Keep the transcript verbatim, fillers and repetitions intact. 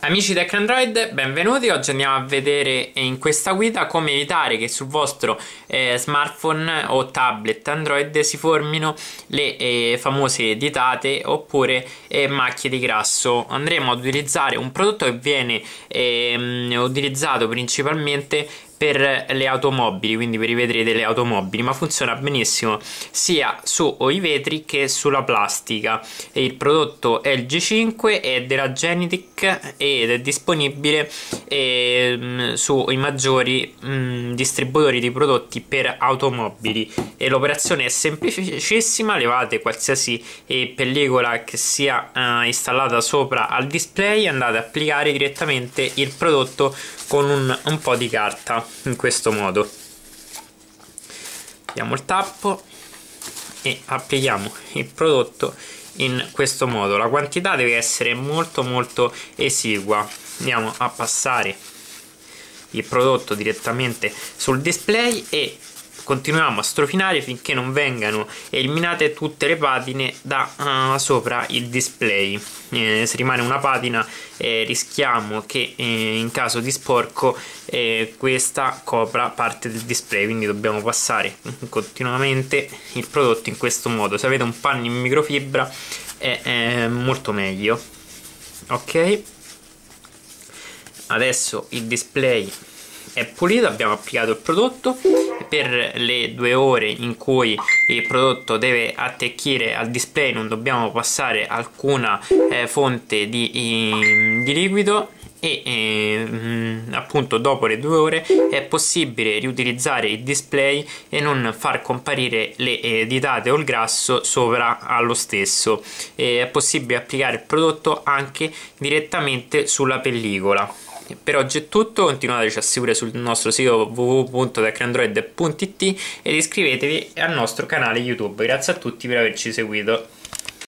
Amici Tech Android, benvenuti. Oggi andiamo a vedere in questa guida come evitare che sul vostro eh, smartphone o tablet Android si formino le eh, famose ditate oppure eh, macchie di grasso. Andremo ad utilizzare un prodotto che viene eh, utilizzato principalmente per le automobili, quindi per i vetri delle automobili, ma funziona benissimo sia sui vetri che sulla plastica. Il prodotto è il G cinque, è della Genetec ed è disponibile eh, sui maggiori mh, distributori di prodotti per automobili, e l'operazione è semplicissima. Levate qualsiasi eh, pellicola che sia eh, installata sopra al display, andate ad applicare direttamente il prodotto con un, un po' di carta, in questo modo. Diamo il tappo e applichiamo il prodotto in questo modo. La quantità deve essere molto molto esigua. Andiamo a passare il prodotto direttamente sul display e continuiamo a strofinare finché non vengano eliminate tutte le patine da uh, sopra il display. Eh, se rimane una patina eh, rischiamo che eh, in caso di sporco eh, questa copra parte del display, quindi dobbiamo passare continuamente il prodotto in questo modo. Se avete un panno in microfibra è, è molto meglio. Ok, adesso il display è pulito, abbiamo applicato il prodotto. Per le due ore in cui il prodotto deve attecchire al display non dobbiamo passare alcuna eh, fonte di, eh, di liquido e eh, appunto dopo le due ore è possibile riutilizzare il display e non far comparire le eh, ditate o il grasso sopra allo stesso. E è possibile applicare il prodotto anche direttamente sulla pellicola. Per oggi è tutto, continuateci a seguire sul nostro sito w w w punto tech android punto it ed iscrivetevi al nostro canale YouTube. Grazie a tutti per averci seguito.